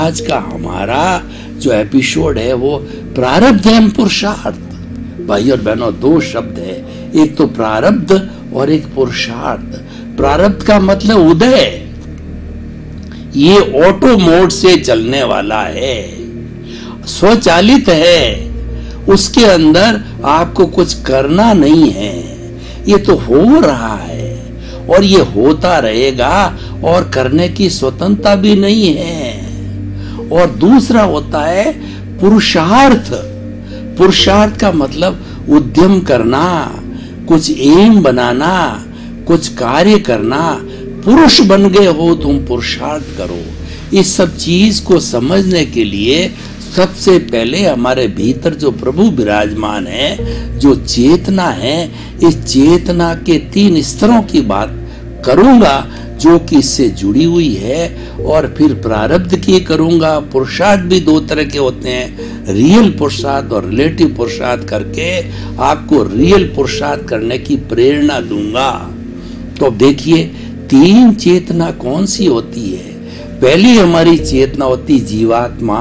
आज का हमारा जो एपिसोड है वो प्रारब्ध एवं पुरुषार्थ। भाई और बहनों, दो शब्द है, एक तो प्रारब्ध और एक पुरुषार्थ। प्रारब्ध का मतलब उदय, ये ऑटो मोड से चलने वाला है, स्वचालित है, उसके अंदर आपको कुछ करना नहीं है, ये तो हो रहा है और ये होता रहेगा और करने की स्वतंत्रता भी नहीं है। और दूसरा होता है पुरुषार्थ। पुरुषार्थ का मतलब उद्यम करना, कुछ एम बनाना, कुछ कार्य करना। पुरुष बन गए हो तुम, पुरुषार्थ करो। इस सब चीज को समझने के लिए सबसे पहले हमारे भीतर जो प्रभु विराजमान है, जो चेतना है, इस चेतना के 3 स्तरों की बात करूंगा जो कि इससे जुड़ी हुई है, और फिर प्रारब्ध की करूंगा। पुरुषार्थ भी 2 तरह के होते हैं, रियल पुरुषार्थ और रिलेटिव पुरुषार्थ करके आपको रियल पुरुषार्थ करने की प्रेरणा दूंगा। तो देखिए 3 चेतना कौन सी होती है। पहली हमारी चेतना होती जीवात्मा,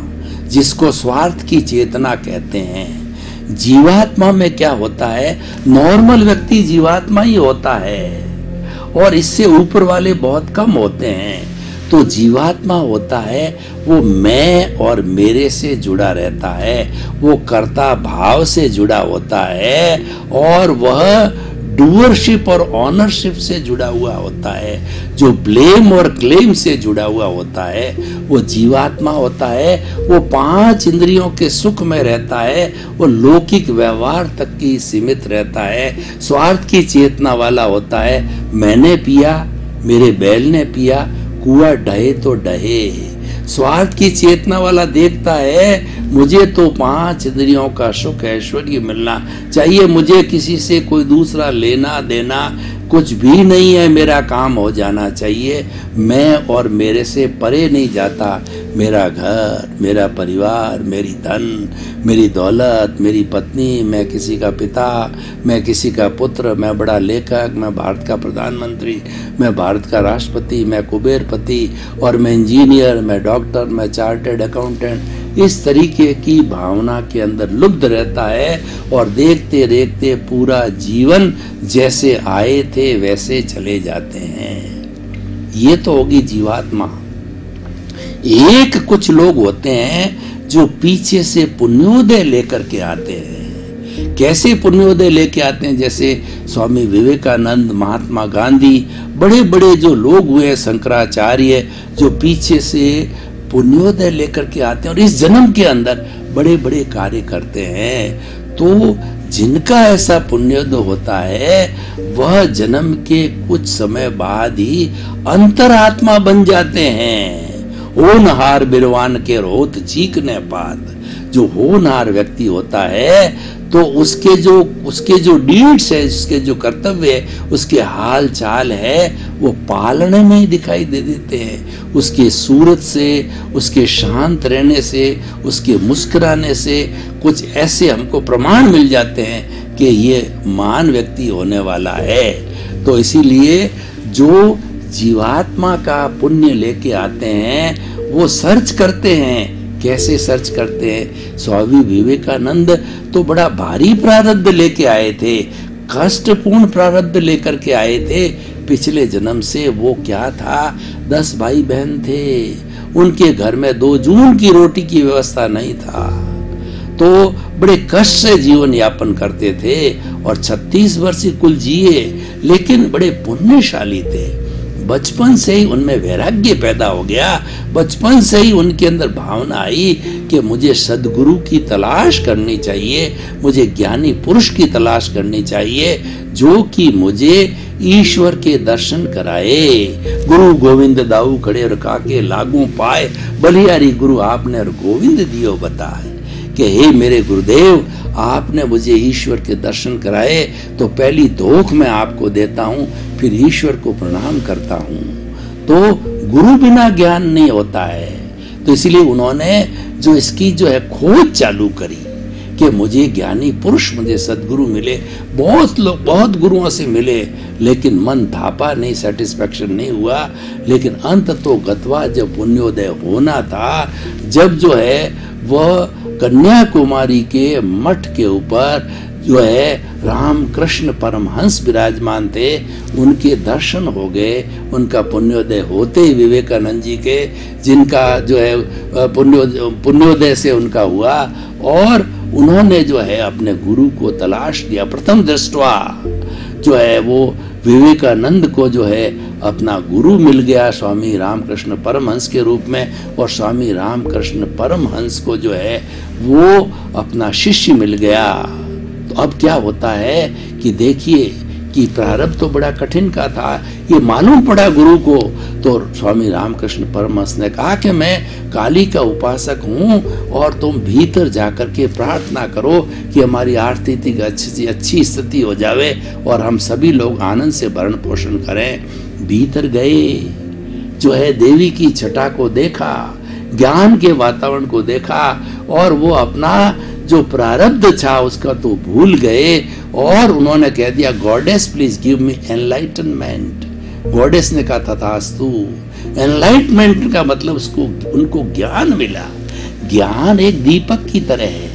जिसको स्वार्थ की चेतना कहते हैं। जीवात्मा में क्या होता है, नॉर्मल व्यक्ति जीवात्मा ही होता है और इससे ऊपर वाले बहुत कम होते हैं। तो जीवात्मा होता है वो मैं और मेरे से जुड़ा रहता है, वो कर्ता भाव से जुड़ा होता है और वह डूअरशिप और ऑनरशिप से जुड़ा हुआ होता है, जो ब्लेम और क्लेम से जुड़ा हुआ होता है, वो जीवात्मा होता है। वो 5 इंद्रियों के सुख में रहता है, वो लौकिक व्यवहार तक की सीमित रहता है। स्वार्थ की चेतना वाला होता है, मैंने पिया, मेरे बैल ने पिया, कुआं ढहे तो ढहे। स्वार्थ की चेतना वाला देखता है मुझे तो 5 इंद्रियों का सुख ऐश्वर्य मिलना चाहिए, मुझे किसी से कोई दूसरा लेना देना कुछ भी नहीं है, मेरा काम हो जाना चाहिए, मैं और मेरे से परे नहीं जाता। मेरा घर, मेरा परिवार, मेरी धन, मेरी दौलत, मेरी पत्नी, मैं किसी का पिता, मैं किसी का पुत्र, मैं बड़ा लेखक, मैं भारत का प्रधानमंत्री, मैं भारत का राष्ट्रपति, मैं कुबेरपति, और मैं इंजीनियर, मैं डॉक्टर, मैं चार्टर्ड अकाउंटेंट। इस तरीके की भावना के अंदर लुब्ध रहता है और देखते देखते पूरा जीवन जैसे आए थे वैसे चले जाते हैं। ये तो होगी जीवात्मा। एक कुछ लोग होते हैं जो पीछे से पुण्योदय लेकर के आते हैं। कैसे पुण्योदय लेके आते हैं, जैसे स्वामी विवेकानंद, महात्मा गांधी, बड़े बड़े जो लोग हुए, शंकराचार्य, जो पीछे से पुण्योदय लेकर के आते हैं और इस जन्म के अंदर बड़े बड़े कार्य करते हैं। तो जिनका ऐसा पुण्योदय होता है वह जन्म के कुछ समय बाद ही अंतरात्मा बन जाते हैं। होनहार बिरवान के रोत चीकने पात। जो होनहार व्यक्ति होता है तो उसके जो डीड्स है, उसके जो कर्तव्य है, उसके हाल चाल है, वो पालने में ही दिखाई दे देते हैं। उसके सूरत से, उसके शांत रहने से, उसके मुस्कुराने से कुछ ऐसे हमको प्रमाण मिल जाते हैं कि ये महान व्यक्ति होने वाला है। तो इसीलिए जो जीवात्मा का पुण्य लेके आते हैं वो सर्च करते हैं। कैसे सर्च करते हैं? स्वामी विवेकानंद तो बड़ा भारी प्रारब्ध लेके आए थे, कष्टपूर्ण प्रारब्ध लेकर के आए थे पिछले जन्म से। वो क्या था, 10 भाई बहन थे, उनके घर में 2 जून की रोटी की व्यवस्था नहीं था, तो बड़े कष्ट से जीवन यापन करते थे और 36 वर्ष कुल जिए, लेकिन बड़े पुण्यशाली थे। बचपन से ही उनमें वैराग्य पैदा हो गया, बचपन से ही उनके अंदर भावना आई कि मुझे सदगुरु की तलाश करनी चाहिए, मुझे ज्ञानी पुरुष की तलाश करनी चाहिए जो कि मुझे ईश्वर के दर्शन कराए। गुरु गोविंद दाऊ खड़े और काके लागू पाए, बलिहारी गुरु आपने और गोविंद दियो बताए। कि हे मेरे गुरुदेव, आपने मुझे ईश्वर के दर्शन कराए तो पहली धोख मैं आपको देता हूँ, फिर ईश्वर को प्रणाम करता हूँ। तो गुरु बिना ज्ञान नहीं होता है। तो इसीलिए उन्होंने जो इसकी जो है खोज चालू करी कि मुझे ज्ञानी पुरुष, मुझे सदगुरु मिले, बहुत लोग बहुत गुरुओं से मिले, लेकिन मन थापा नहीं, सेटिस्फैक्शन नहीं हुआ। लेकिन अंत तो गत्वा जब पुण्योदय होना था, जब जो है वह कन्याकुमारी के मठ के ऊपर जो है राम कृष्ण परमहंस विराजमान थे, उनके दर्शन हो गए। उनका पुण्योदय होते ही विवेकानंद जी के, जिनका जो है पुण्योदय से उनका हुआ, और उन्होंने जो है अपने गुरु को तलाश लिया। प्रथम दृष्टवा जो है वो विवेकानंद को जो है अपना गुरु मिल गया स्वामी रामकृष्ण परमहंस के रूप में, और स्वामी रामकृष्ण परमहंस को जो है वो अपना शिष्य मिल गया। तो अब क्या होता है कि देखिए कि प्रारब्ध तो बड़ा कठिन का था, ये मालूम पड़ा गुरु को। तो स्वामी रामकृष्ण परमहंस ने कहा कि मैं काली का उपासक हूँ, और तुम भीतर जाकर के प्रार्थना करो कि हमारी आर्थिक अच्छी स्थिति हो जावे और हम सभी लोग आनंद से भरण पोषण करें। भीतर गए, जो है देवी की छटा को देखा, ज्ञान के वातावरण को देखा, और वो अपना जो प्रारब्ध था उसका तो भूल गए, और उन्होंने कह दिया, goddess please give me enlightenment. Goddess ने कहा तथास्तु। एनलाइटमेंट का मतलब उसको, उनको ज्ञान मिला। ज्ञान एक दीपक की तरह है,